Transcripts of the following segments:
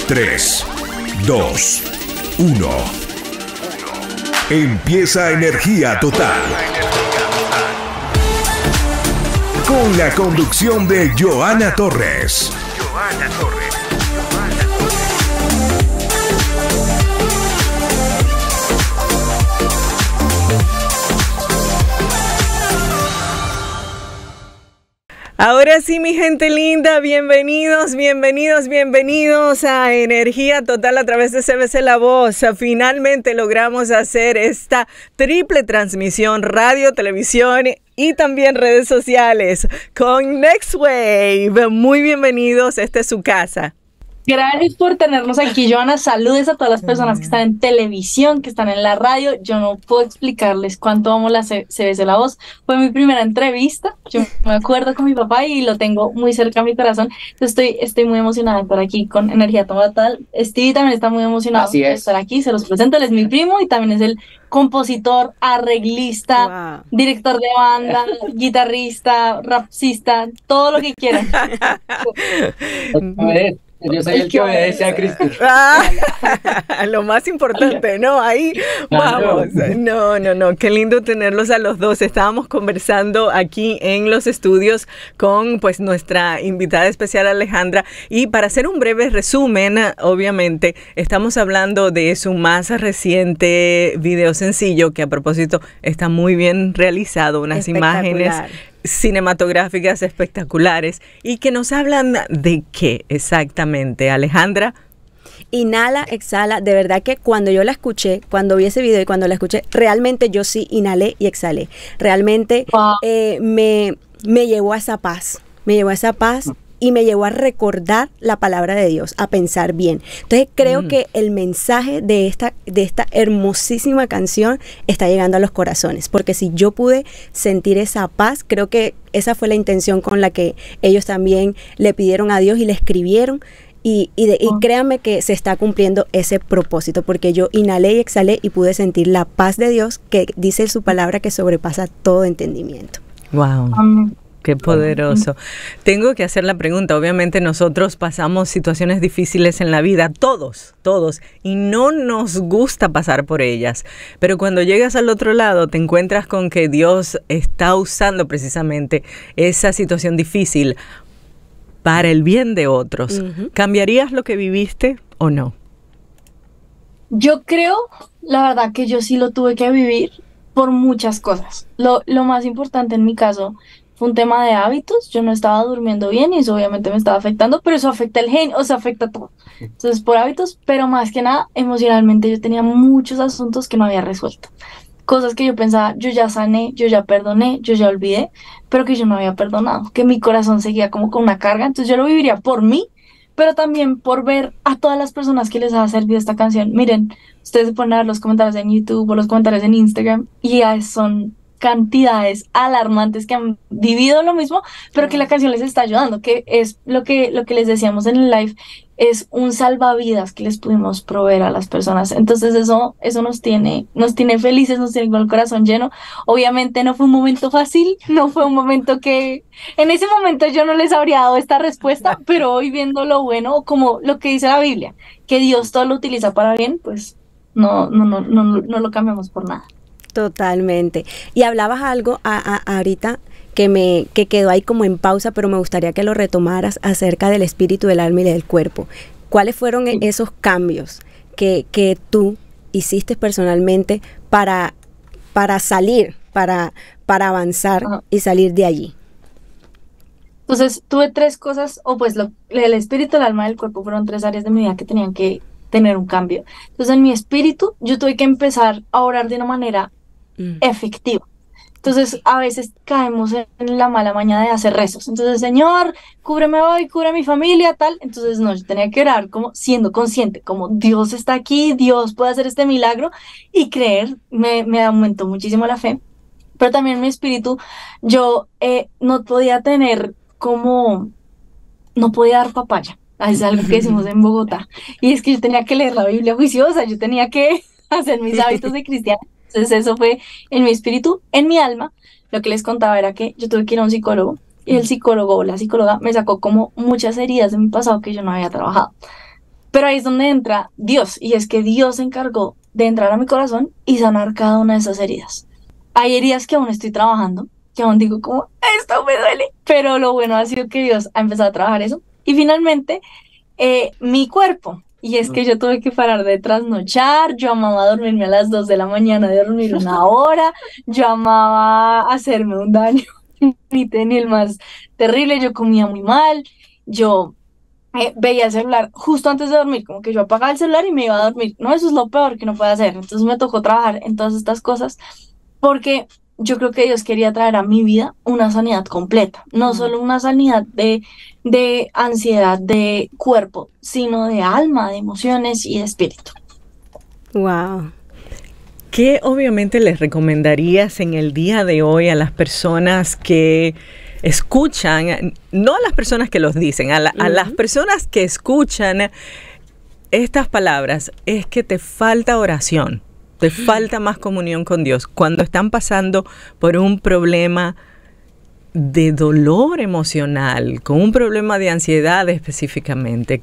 3, 2, 1. Empieza Energía Total. Con la conducción de Joana Torres. Ahora sí, mi gente linda, bienvenidos a Energía Total a través de CBC La Voz. Finalmente logramos hacer esta triple transmisión, radio, televisión y también redes sociales con Next Wave. Muy bienvenidos, esta es su casa. Gracias por tenernos aquí, Joana. Saludes a todas las personas que están en televisión, que están en la radio. Yo no puedo explicarles cuánto amo la CBC La Voz. Fue mi primera entrevista. Yo me acuerdo con mi papá y lo tengo muy cerca a mi corazón. Entonces estoy muy emocionada de estar aquí con Energía Total. Stevie también está muy emocionado de estar aquí. Se los presento, él es mi primo y también es el compositor, arreglista, director de banda, guitarrista, rapsista, todo lo que quieran. Yo soy el que obedece a Cristo. Lo más importante, ¿no? Ahí vamos. No, qué lindo tenerlos a los dos. Estábamos conversando aquí en los estudios con pues nuestra invitada especial Alejandra, y para hacer un breve resumen, obviamente estamos hablando de su más reciente video sencillo, que a propósito está muy bien realizado, unas imágenes cinematográficas espectaculares, y que nos hablan de qué exactamente, Alejandra. Inhala, exhala. De verdad que cuando yo la escuché, cuando vi ese video y cuando la escuché, realmente yo sí inhalé y exhalé. Realmente me llevó a esa paz. Y me llevó a recordar la palabra de Dios, a pensar bien. Entonces creo que el mensaje de esta hermosísima canción está llegando a los corazones, porque si yo pude sentir esa paz, creo que esa fue la intención con la que ellos también le pidieron a Dios y le escribieron, y créanme que se está cumpliendo ese propósito, porque yo inhalé y exhalé y pude sentir la paz de Dios, que dice su palabra que sobrepasa todo entendimiento. Wow. Qué poderoso. Tengo que hacer la pregunta. Obviamente nosotros pasamos situaciones difíciles en la vida, todos, y no nos gusta pasar por ellas. Pero cuando llegas al otro lado, te encuentras con que Dios está usando precisamente esa situación difícil para el bien de otros. ¿Cambiarías lo que viviste o no? Yo creo, la verdad, que yo sí lo tuve que vivir por muchas cosas. Lo más importante en mi caso fue un tema de hábitos. Yo no estaba durmiendo bien y eso obviamente me estaba afectando, pero eso afecta el genio, o sea, afecta todo. Entonces, por hábitos, pero más que nada, emocionalmente yo tenía muchos asuntos que no había resuelto. Cosas que yo pensaba, yo ya sané, yo ya perdoné, yo ya olvidé, pero que yo no había perdonado, que mi corazón seguía como con una carga. Entonces yo lo viviría por mí, pero también por ver a todas las personas que les ha servido esta canción. Miren, ustedes se ponen a ver los comentarios en YouTube o los comentarios en Instagram y ya son cantidades alarmantes que han vivido lo mismo, pero que la canción les está ayudando, que es lo que les decíamos en el live, es un salvavidas que les pudimos proveer a las personas. Entonces eso nos tiene felices, nos tiene con el corazón lleno. Obviamente no fue un momento fácil, no fue un momento que en ese momento yo no les habría dado esta respuesta, pero hoy viendo lo bueno, como lo que dice la Biblia, que Dios todo lo utiliza para bien, pues no lo cambiamos por nada. Totalmente. Y hablabas algo ahorita que quedó ahí como en pausa, pero me gustaría que lo retomaras acerca del espíritu, del alma y del cuerpo. ¿Cuáles fueron esos cambios que tú hiciste personalmente para salir, para avanzar y salir de allí? Entonces tuve tres cosas, o pues el espíritu, el alma y el cuerpo fueron tres áreas de mi vida que tenían que tener un cambio. Entonces en mi espíritu yo tuve que empezar a orar de una manera efectiva. Entonces a veces caemos en la mala maña de hacer rezos. Entonces, Señor, cúbreme hoy, cubre a mi familia, tal. Entonces no, yo tenía que orar como siendo consciente, como Dios está aquí, Dios puede hacer este milagro, y creer. Me aumentó muchísimo la fe. Pero también mi espíritu, yo no podía tener como, no podía dar papaya. Es algo que decimos en Bogotá. Y es que yo tenía que leer la Biblia juiciosa, yo tenía que hacer mis hábitos de cristiana. Entonces eso fue en mi espíritu. En mi alma, lo que les contaba era que yo tuve que ir a un psicólogo, y el psicólogo o la psicóloga me sacó como muchas heridas de mi pasado que yo no había trabajado. Pero ahí es donde entra Dios, y es que Dios se encargó de entrar a mi corazón y sanar cada una de esas heridas. Hay heridas que aún estoy trabajando, que aún digo como, esto me duele, pero lo bueno ha sido que Dios ha empezado a trabajar eso. Y finalmente, mi cuerpo, y es que yo tuve que parar de trasnochar, yo amaba dormirme a las 2 de la mañana, de dormir 1 hora, yo amaba hacerme un daño, ni el más terrible, yo comía muy mal, yo veía el celular justo antes de dormir, como que yo apagaba el celular y me iba a dormir. No, eso es lo peor que no puede hacer. Entonces me tocó trabajar en todas estas cosas porque yo creo que Dios quería traer a mi vida una sanidad completa, no solo una sanidad de ansiedad de cuerpo, sino de alma, de emociones y de espíritu. Wow. ¿Qué obviamente les recomendarías en el día de hoy a las personas que escuchan, no a las personas que los dicen, a las personas que escuchan estas palabras? Es que te falta oración, te falta más comunión con Dios cuando están pasando por un problema de dolor emocional, con un problema de ansiedad específicamente.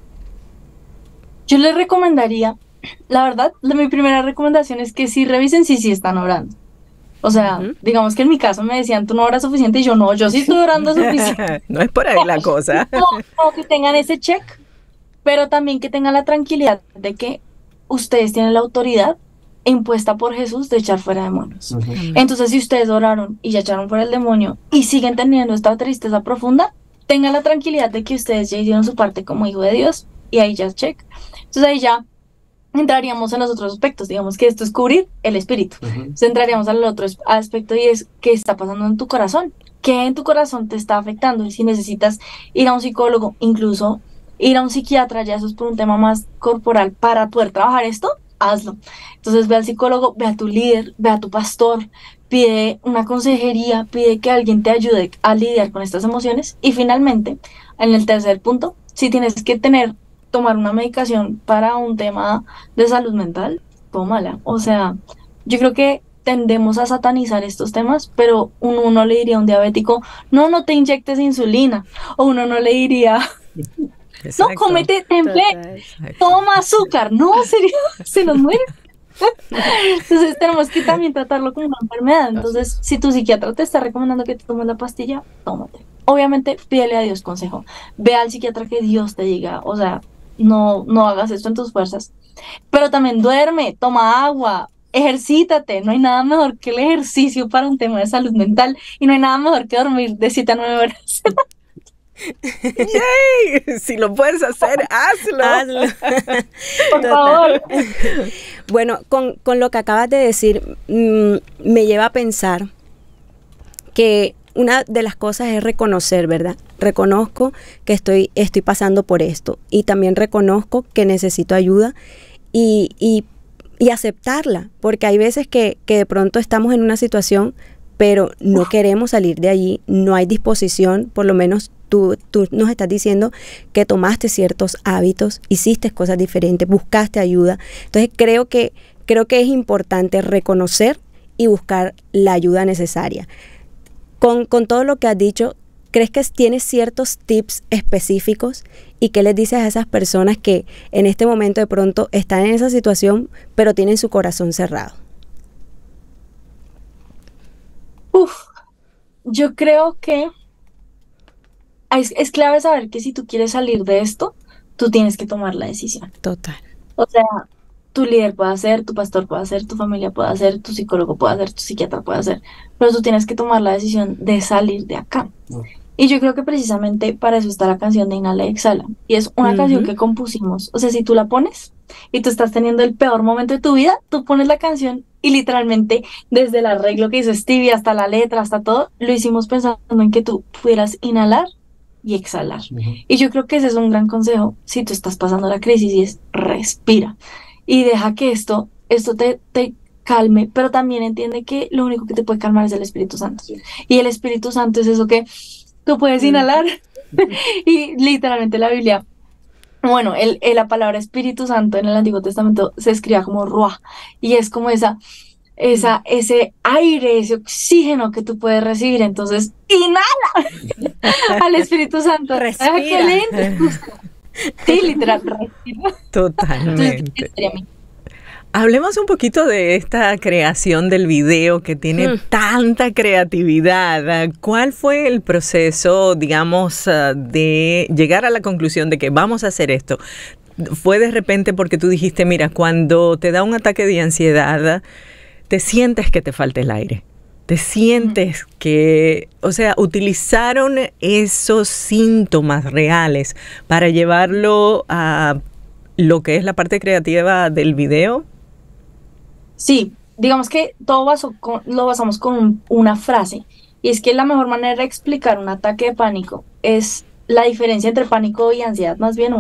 Yo les recomendaría, la verdad, mi primera recomendación es que sí revisen si sí están orando. O sea, digamos que en mi caso me decían, tú no oras suficiente, y yo no, yo sí estoy orando suficiente. No es por ahí la cosa. No, que tengan ese check, pero también que tengan la tranquilidad de que ustedes tienen la autoridad impuesta por Jesús de echar fuera demonios. Entonces, si ustedes oraron y ya echaron fuera el demonio y siguen teniendo esta tristeza profunda, tengan la tranquilidad de que ustedes ya hicieron su parte como hijo de Dios, y ahí ya check. Entonces ahí ya entraríamos en los otros aspectos, digamos que esto es cubrir el espíritu. Entonces entraríamos al otro aspecto, y es qué está pasando en tu corazón, qué en tu corazón te está afectando, y si necesitas ir a un psicólogo, incluso ir a un psiquiatra, ya eso es por un tema más corporal, para poder trabajar esto, hazlo. Entonces ve al psicólogo, ve a tu líder, ve a tu pastor, pide una consejería, pide que alguien te ayude a lidiar con estas emociones. Y finalmente, en el tercer punto, si tienes que tomar una medicación para un tema de salud mental, tómala. O sea, yo creo que tendemos a satanizar estos temas, pero uno no le diría a un diabético, no te inyectes insulina, o uno no le diría, Exacto. no, cómete temple, toma azúcar, no, serio, se nos muere. Entonces tenemos que también tratarlo como una enfermedad. Entonces, si tu psiquiatra te está recomendando que te tomes la pastilla, tómate. Obviamente, pídele a Dios consejo. Ve al psiquiatra que Dios te diga, o sea, no hagas esto en tus fuerzas. Pero también duerme, toma agua, ejercítate. No hay nada mejor que el ejercicio para un tema de salud mental, y no hay nada mejor que dormir de 7 a 9 horas. ¡Yay! Si lo puedes hacer, hazlo. Por favor. Bueno, con lo que acabas de decir, me lleva a pensar que una de las cosas es reconocer, ¿verdad? Reconozco que estoy pasando por esto, y también reconozco que necesito ayuda y aceptarla, porque hay veces que de pronto estamos en una situación, pero no queremos salir de allí, no hay disposición. Por lo menos tú nos estás diciendo que tomaste ciertos hábitos, hiciste cosas diferentes, buscaste ayuda. Entonces creo que es importante reconocer y buscar la ayuda necesaria. Con todo lo que has dicho, ¿crees que tienes ciertos tips específicos? ¿Y qué les dices a esas personas que en este momento de pronto están en esa situación, pero tienen su corazón cerrado? Yo creo que es clave saber que si tú quieres salir de esto, tú tienes que tomar la decisión. Total. O sea, tu líder puede hacer, tu pastor puede hacer, tu familia puede hacer, tu psicólogo puede hacer, tu psiquiatra puede hacer, pero tú tienes que tomar la decisión de salir de acá. Y yo creo que precisamente para eso está la canción de Inhala y Exhala. Y es una canción que compusimos. O sea, si tú la pones y tú estás teniendo el peor momento de tu vida, tú pones la canción y literalmente desde el arreglo que hizo Stevie hasta la letra, hasta todo, lo hicimos pensando en que tú pudieras inhalar y exhalar. Y yo creo que ese es un gran consejo si tú estás pasando la crisis, y es respira. Y deja que esto te calme, pero también entiende que lo único que te puede calmar es el Espíritu Santo. Y el Espíritu Santo es eso que tú puedes inhalar. Y literalmente la Biblia, bueno, la palabra Espíritu Santo en el Antiguo Testamento se escribía como ruah, y es como ese aire, ese oxígeno que tú puedes recibir. Entonces, inhala al Espíritu Santo. Respira. Sí, literal, respira. Totalmente. Entonces, sería mi- Hablemos un poquito de esta creación del video que tiene tanta creatividad. ¿Cuál fue el proceso, digamos, de llegar a la conclusión de que vamos a hacer esto? ¿Fue de repente porque tú dijiste, mira, cuando te da un ataque de ansiedad, te sientes que te falta el aire? Te sientes que, o sea, utilizaron esos síntomas reales para llevarlo a lo que es la parte creativa del video? Sí, digamos que lo basamos con una frase, y es que la mejor manera de explicar un ataque de pánico es la diferencia entre pánico y ansiedad, más bien,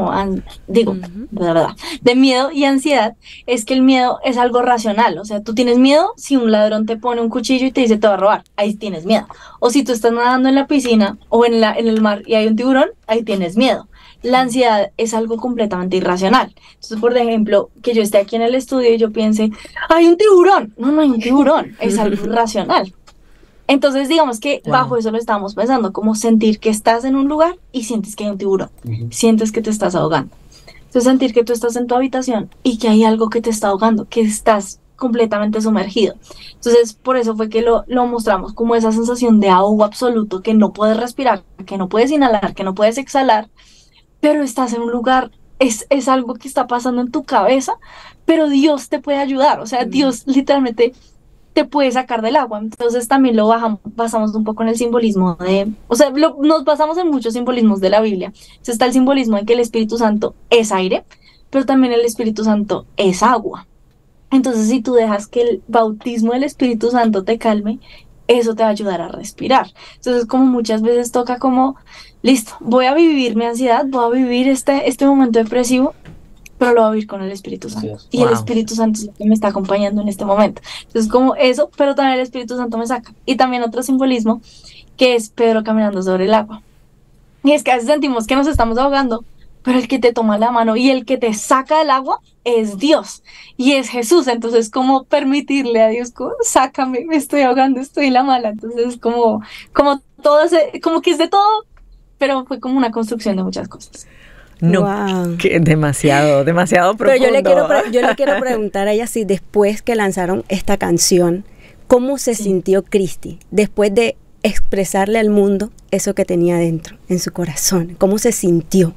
de miedo y ansiedad, es que el miedo es algo racional. O sea, tú tienes miedo si un ladrón te pone un cuchillo y te dice te va a robar, ahí tienes miedo. O si tú estás nadando en la piscina o en el mar y hay un tiburón, ahí tienes miedo. La ansiedad es algo completamente irracional. Entonces, por ejemplo, que yo esté aquí en el estudio y yo piense, hay un tiburón. No, no hay un tiburón, es algo irracional. Entonces, digamos que bajo eso lo estábamos pensando, como sentir que estás en un lugar y sientes que hay un tiburón, sientes que te estás ahogando. Entonces, sentir que tú estás en tu habitación y que hay algo que te está ahogando, que estás completamente sumergido. Entonces, por eso fue que lo mostramos como esa sensación de ahogo absoluto, que no puedes respirar, que no puedes inhalar, que no puedes exhalar, pero estás en un lugar, es algo que está pasando en tu cabeza, pero Dios te puede ayudar. O sea, Dios literalmente te puede sacar del agua. Entonces también basamos un poco en el simbolismo o sea, nos basamos en muchos simbolismos de la Biblia. Entonces está el simbolismo de que el Espíritu Santo es aire, pero también el Espíritu Santo es agua. Entonces, si tú dejas que el bautismo del Espíritu Santo te calme, eso te va a ayudar a respirar. Entonces, como muchas veces toca como, listo, voy a vivir mi ansiedad, voy a vivir este momento depresivo, pero lo voy a vivir con el Espíritu Santo. Sí. Y el Espíritu Santo es lo que me está acompañando en este momento. Entonces, como eso, pero también el Espíritu Santo me saca. Y también otro simbolismo, que es Pedro caminando sobre el agua. Y es que a veces sentimos que nos estamos ahogando, pero el que te toma la mano y el que te saca del agua es Dios y es Jesús. Entonces, como permitirle a Dios, como, sácame, me estoy ahogando, estoy en la mala. Entonces, como todo como que es de todo, pero fue como una construcción de muchas cosas. No, que demasiado profundo. Pero yo le quiero preguntar a ella si después que lanzaron esta canción, ¿cómo se sintió Cristi después de expresarle al mundo eso que tenía dentro, en su corazón? ¿Cómo se sintió?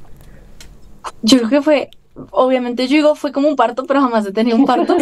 Yo creo que fue, obviamente yo digo, fue como un parto, pero jamás he tenido un parto.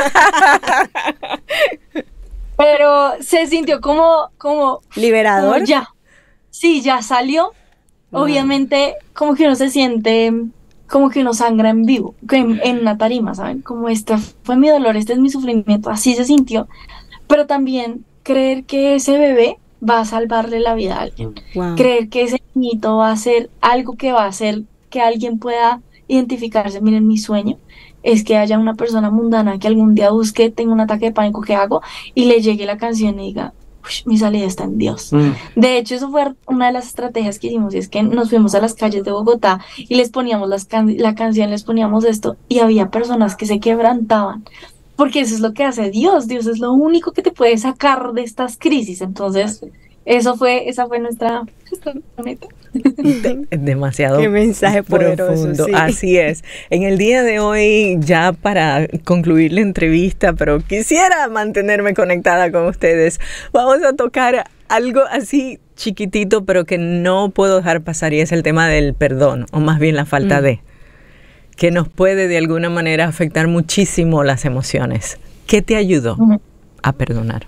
Pero se sintió como liberador. Como ya. Sí, ya salió. Obviamente, como que uno se siente, como que uno sangra en vivo, en una tarima, ¿saben? Como este fue mi dolor, este es mi sufrimiento, así se sintió. Pero también creer que ese bebé va a salvarle la vida a alguien. Wow. Creer que ese niñito va a hacer algo que va a hacer que alguien pueda identificarse. Miren, mi sueño es que haya una persona mundana que algún día busque, tenga un ataque de pánico, ¿qué hago? Y le llegue la canción y diga, mi salida está en Dios. De hecho, eso fue una de las estrategias que hicimos, y es que nos fuimos a las calles de Bogotá y les poníamos la canción, les poníamos esto, y había personas que se quebrantaban, porque eso es lo que hace Dios. Dios es lo único que te puede sacar de estas crisis. Entonces, esa fue nuestra meta. Demasiado Qué mensaje poderoso, profundo. sí. Así es. En el día de hoy, ya para concluir la entrevista, pero quisiera mantenerme conectada con ustedes, vamos a tocar algo así chiquitito, pero que no puedo dejar pasar, y es el tema del perdón, o más bien la falta de, que nos puede de alguna manera afectar muchísimo las emociones. ¿Qué te ayudó a perdonar?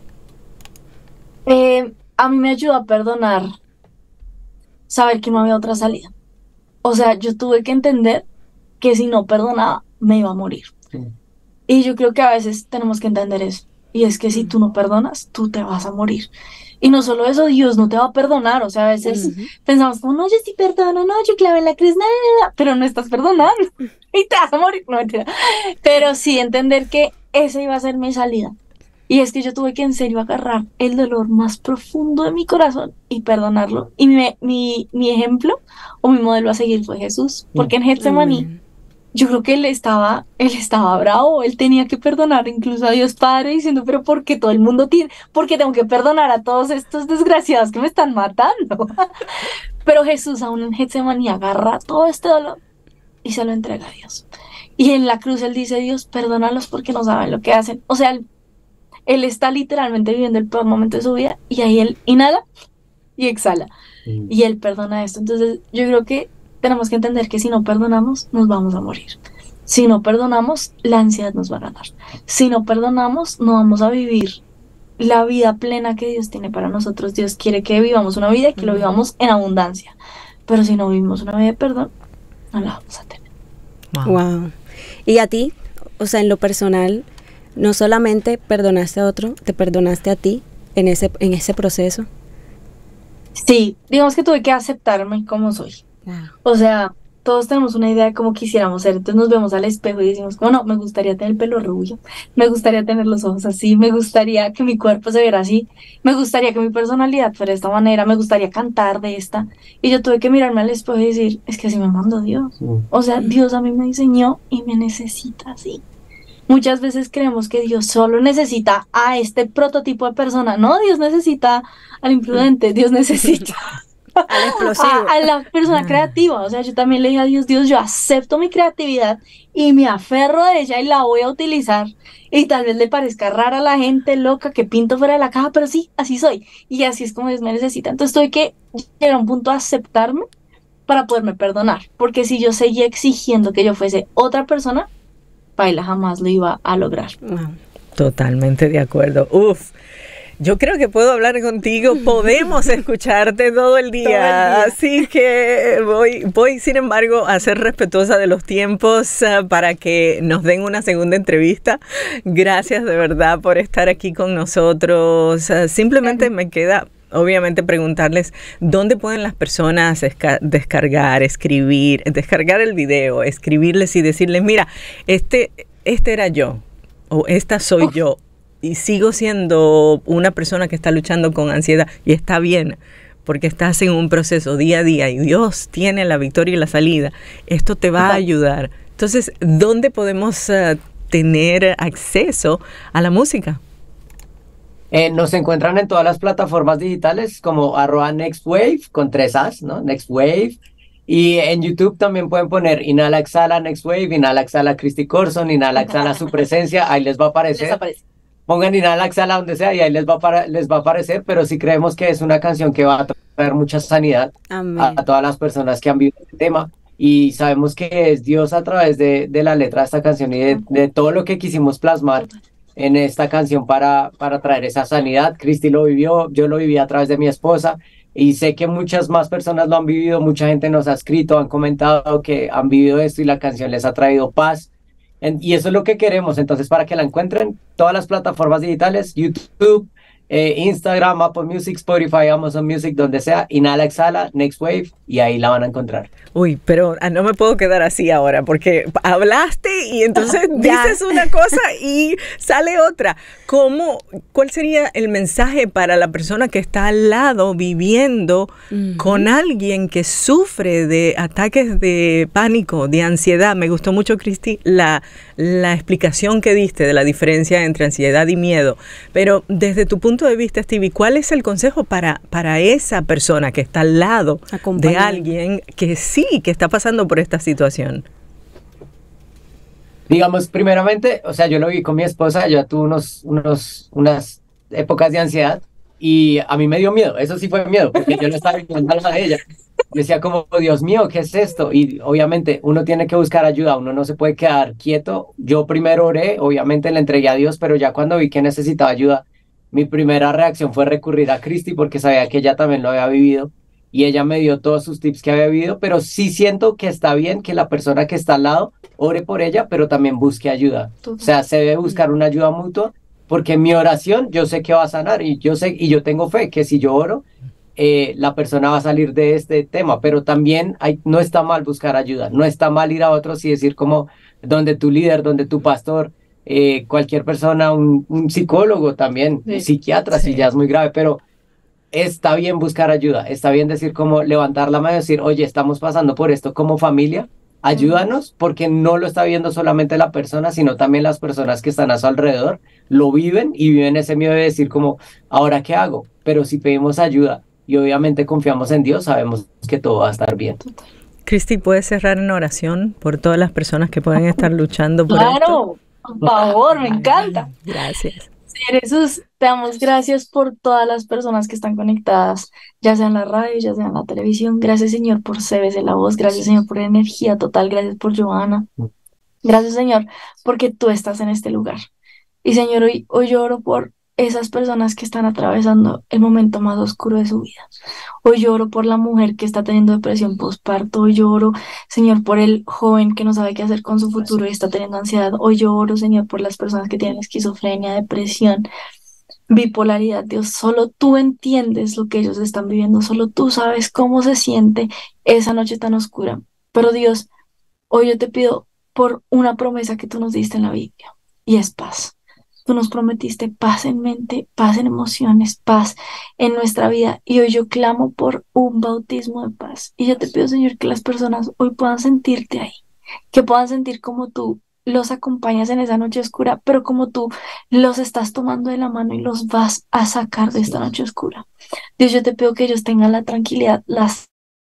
A mí me ayudó a perdonar saber que no había otra salida. O sea, yo tuve que entender que si no perdonaba, me iba a morir. Sí. Y yo creo que a veces tenemos que entender eso. Y es que si tú no perdonas, tú te vas a morir. Y no solo eso, Dios no te va a perdonar. O sea, a veces pensamos como, no, yo sí perdono, no, yo clavé la cruz, nada, pero no estás perdonando. Y te vas a morir. No, mentira. Pero sí entender que esa iba a ser mi salida. Y es que yo tuve que en serio agarrar el dolor más profundo de mi corazón y perdonarlo. Y mi ejemplo o mi modelo a seguir fue Jesús. Porque en Getsemaní, yo creo que él estaba bravo. Él tenía que perdonar incluso a Dios Padre, diciendo, pero ¿por qué todo el mundo tiene? ¿Por qué tengo que perdonar a todos estos desgraciados que me están matando? Pero Jesús aún en Getsemaní agarra todo este dolor y se lo entrega a Dios. Y en la cruz él dice, Dios, perdónalos porque no saben lo que hacen. O sea, él está literalmente viviendo el peor momento de su vida y ahí él inhala y exhala. Y él perdona esto. Entonces yo creo que tenemos que entender que si no perdonamos, nos vamos a morir. Si no perdonamos, la ansiedad nos va a ganar. Si no perdonamos, no vamos a vivir la vida plena que Dios tiene para nosotros. Dios quiere que vivamos una vida y que lo vivamos en abundancia. Pero si no vivimos una vida de perdón, no la vamos a tener. Wow. ¿Y a ti? O sea, en lo personal, no solamente perdonaste a otro, te perdonaste a ti en ese proceso. Sí, digamos que tuve que aceptarme como soy. Wow. O sea, todos tenemos una idea de cómo quisiéramos ser, entonces nos vemos al espejo y decimos, como no, me gustaría tener el pelo rubio, me gustaría tener los ojos así, me gustaría que mi cuerpo se viera así, me gustaría que mi personalidad fuera de esta manera, me gustaría cantar de esta. Y yo tuve que mirarme al espejo y decir, es que así me mandó Dios. O sea, Dios a mí me diseñó y me necesita así. Muchas veces creemos que Dios solo necesita a este prototipo de persona. No, Dios necesita al imprudente, Dios necesita al explosivo, a la persona creativa. O sea, yo también le dije a Dios, Dios, yo acepto mi creatividad y me aferro a ella y la voy a utilizar. Y tal vez le parezca rara a la gente, loca, que pinto fuera de la caja, pero sí, así soy. Y así es como Dios me necesita. Entonces tuve que llegar a un punto de aceptarme para poderme perdonar. Porque si yo seguía exigiendo que yo fuese otra persona, Paila jamás lo iba a lograr. wow. Totalmente de acuerdo. Uf. Yo creo que puedo hablar contigo, podemos escucharte todo el día, así que voy sin embargo a ser respetuosa de los tiempos para que nos den una segunda entrevista. Gracias de verdad por estar aquí con nosotros. Simplemente me queda obviamente preguntarles dónde pueden las personas descargar el video, escribirles y decirles, mira, este era yo o esta soy yo. Y sigo siendo una persona que está luchando con ansiedad y está bien, porque estás en un proceso día a día y Dios tiene la victoria y la salida. Esto te va a ayudar. Entonces, ¿dónde podemos tener acceso a la música? Nos encuentran en todas las plataformas digitales como @nextwave con 3 As, ¿no? Nextwave. Y en YouTube también pueden poner Inhala, Exhala, Nextwave, Inhala, Exhala, Christy Corson, Inhala, Exhala, Su Presencia. Ahí les va a aparecer. Pongan Inhala, Exhala donde sea y ahí les va a aparecer, pero sí creemos que es una canción que va a traer mucha sanidad a todas las personas que han vivido este tema y sabemos que es Dios a través de la letra de esta canción y de todo lo que quisimos plasmar en esta canción para traer esa sanidad. Christy lo vivió, yo lo viví a través de mi esposa y sé que muchas más personas lo han vivido, mucha gente nos ha escrito, han comentado que han vivido esto y la canción les ha traído paz. Y eso es lo que queremos, entonces para que la encuentren, todas las plataformas digitales, YouTube, Instagram, Apple Music, Spotify, Amazon Music, donde sea, Inhala, Exhala, Nextwave, y ahí la van a encontrar. Uy, pero no me puedo quedar así ahora, porque hablaste y entonces dices una cosa y sale otra. ¿Cuál sería el mensaje para la persona que está al lado viviendo con alguien que sufre de ataques de pánico, de ansiedad? Me gustó mucho, Christy, la explicación que diste de la diferencia entre ansiedad y miedo, pero desde tu punto de vista, Stevie, ¿cuál es el consejo para esa persona que está al lado de alguien que que está pasando por esta situación? Digamos, primeramente, o sea, yo lo vi con mi esposa, yo tuve unas épocas de ansiedad y a mí me dio miedo, eso sí fue miedo, porque yo no estaba viendo a ella. Yo decía como, Dios mío, ¿qué es esto? Y obviamente uno tiene que buscar ayuda, uno no se puede quedar quieto. Yo primero oré, obviamente le entregué a Dios, pero ya cuando vi que necesitaba ayuda, mi primera reacción fue recurrir a Christy porque sabía que ella también lo había vivido y ella me dio todos sus tips que había vivido, pero sí siento que está bien que la persona que está al lado ore por ella, pero también busque ayuda. O sea, se debe buscar una ayuda mutua porque mi oración yo sé que va a sanar y yo tengo fe que si yo oro, la persona va a salir de este tema, pero también no está mal buscar ayuda, no está mal ir a otros y decir como donde tu líder, donde tu pastor, cualquier persona, un psicólogo también, psiquiatra, si ya es muy grave, pero está bien buscar ayuda, está bien decir como levantar la mano y decir, oye, estamos pasando por esto como familia, ayúdanos, porque no lo está viendo solamente la persona, sino también las personas que están a su alrededor, lo viven y viven ese miedo de decir como, ¿ahora qué hago? Pero si pedimos ayuda y obviamente confiamos en Dios, sabemos que todo va a estar bien. Cristi, ¿puedes cerrar en oración por todas las personas que pueden estar luchando por esto? Claro, por favor, me encanta. Gracias. Señor Jesús, te damos gracias por todas las personas que están conectadas, ya sea en la radio, ya sea en la televisión. Gracias, Señor, por CBC La Voz. Gracias, Señor, por Energía Total. Gracias por Johanna. Gracias, Señor, porque tú estás en este lugar. Y, Señor, hoy lloro por esas personas que están atravesando el momento más oscuro de su vida. Hoy lloro por la mujer que está teniendo depresión postparto. Hoy lloro, Señor, por el joven que no sabe qué hacer con su futuro y está teniendo ansiedad. Hoy lloro, Señor, por las personas que tienen esquizofrenia, depresión, bipolaridad. Dios, solo tú entiendes lo que ellos están viviendo. Solo tú sabes cómo se siente esa noche tan oscura. Pero Dios, hoy yo te pido por una promesa que tú nos diste en la Biblia, y es paz. Tú nos prometiste paz en mente, paz en emociones, paz en nuestra vida. Y hoy yo clamo por un bautismo de paz. Y yo te pido, Señor, que las personas hoy puedan sentirte ahí, que puedan sentir como tú los acompañas en esa noche oscura, pero como tú los estás tomando de la mano y los vas a sacar de esta noche oscura. Dios, yo te pido que ellos tengan la tranquilidad, las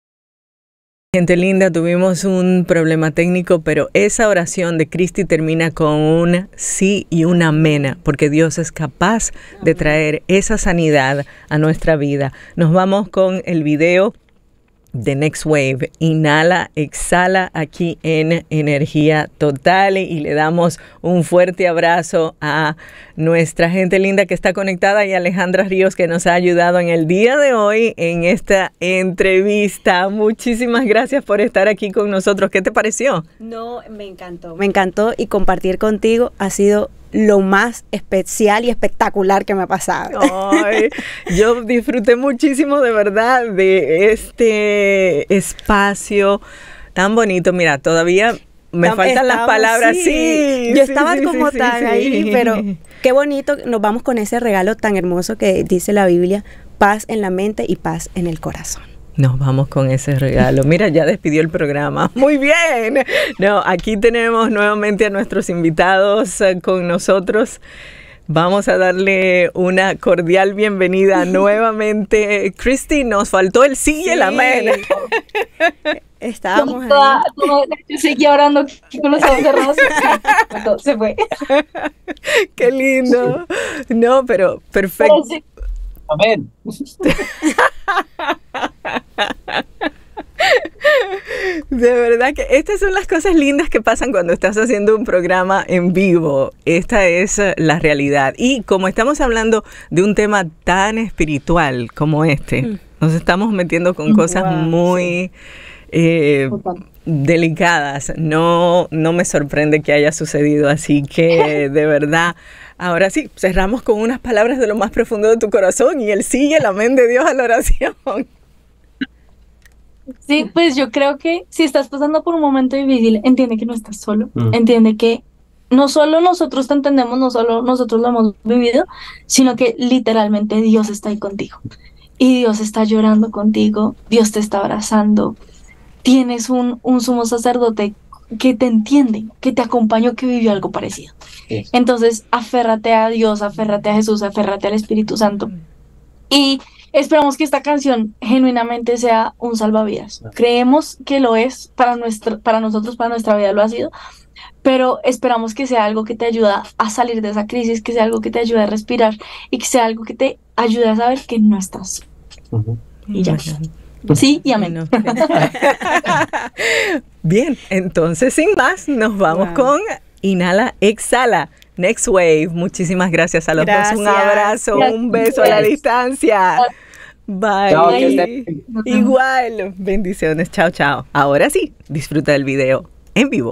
Gente linda, tuvimos un problema técnico, pero esa oración de Cristi termina con un sí y un amén, porque Dios es capaz de traer esa sanidad a nuestra vida. Nos vamos con el video de Next Wave, Inhala, Exhala, aquí en Energía Total, y le damos un fuerte abrazo a nuestra gente linda que está conectada y a Alejandra Ríos, que nos ha ayudado en el día de hoy en esta entrevista. Muchísimas gracias por estar aquí con nosotros. ¿Qué te pareció? No, me encantó y compartir contigo ha sido lo más especial y espectacular que me ha pasado. Ay, yo disfruté muchísimo de verdad de este espacio tan bonito. Mira, todavía me faltan las palabras. Sí, yo estaba como tan ahí, pero qué bonito. Nos vamos con ese regalo tan hermoso que dice la Biblia: paz en la mente y paz en el corazón. Nos vamos con ese regalo. Mira, ya despidió el programa. Muy bien. No, aquí tenemos nuevamente a nuestros invitados con nosotros. Vamos a darle una cordial bienvenida nuevamente. Cristi, nos faltó el sí y el amén. Estábamos ahí. Yo seguía orando con los ojos cerrados. Se fue. Qué lindo. No, pero perfecto. Pero sí. Amén. De verdad que estas son las cosas lindas que pasan cuando estás haciendo un programa en vivo. Esta es la realidad. Y como estamos hablando de un tema tan espiritual como este, nos estamos metiendo con cosas muy delicadas. No me sorprende que haya sucedido así, que de verdad. Ahora sí, cerramos con unas palabras de lo más profundo de tu corazón y el sí y el amén de Dios a la oración. Sí, pues yo creo que si estás pasando por un momento difícil, entiende que no estás solo, entiende que no solo nosotros te entendemos, no solo nosotros lo hemos vivido, sino que literalmente Dios está ahí contigo y Dios está llorando contigo, Dios te está abrazando, tienes un sumo sacerdote que te entiende, que te acompañó, que vivió algo parecido. Sí. Entonces, aférrate a Dios, aférrate a Jesús, aférrate al Espíritu Santo. Y esperamos que esta canción genuinamente sea un salvavidas. Creemos que lo es para nosotros, para nuestra vida lo ha sido, pero esperamos que sea algo que te ayuda a salir de esa crisis, que sea algo que te ayude a respirar y que sea algo que te ayude a saber que no estás. Y ya. Sí, y amén. Bien, entonces sin más, nos vamos con Inhala, Exhala, Next Wave. Muchísimas gracias a los dos. Un abrazo, un beso a la distancia. Bye. Chao, igual, bendiciones. Chao, chao. Ahora sí, disfruta del video en vivo.